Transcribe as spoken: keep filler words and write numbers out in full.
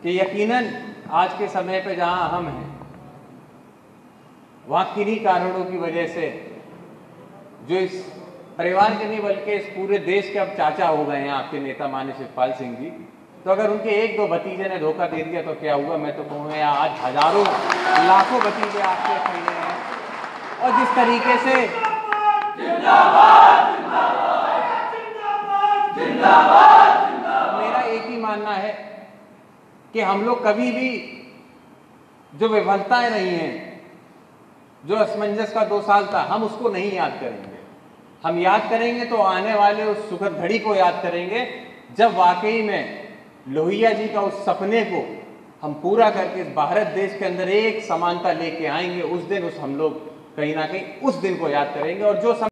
कि यकीनन आज के समय पे जहां हम हैं वहां किन्हीं कारणों की वजह से जो इस परिवार के नहीं बल्कि इस पूरे देश के अब चाचा हो गए हैं आपके नेता माननीय शिवपाल सिंह जी, तो अगर उनके एक दो भतीजे ने धोखा दे दिया तो क्या हुआ। मैं तो कहूँगा आज हजारों लाखों भतीजे आपके खड़े हैं और जिस तरीके से जिंदाबाद, जिंदाबाद, जिंदाबाद, जिंदाबाद, जिंदाबाद। मेरा एक ही मानना है कि हम लोग कभी भी जो विफलताएं रही हैं, जो असमंजस का दो साल था, हम उसको नहीं याद करेंगे। हम याद करेंगे तो आने वाले उस सुखद घड़ी को याद करेंगे जब वाकई में लोहिया जी का उस सपने को हम पूरा करके इस भारत देश के अंदर एक समानता लेके आएंगे। उस दिन उस हम लोग कहीं ना कहीं उस दिन को याद करेंगे और जो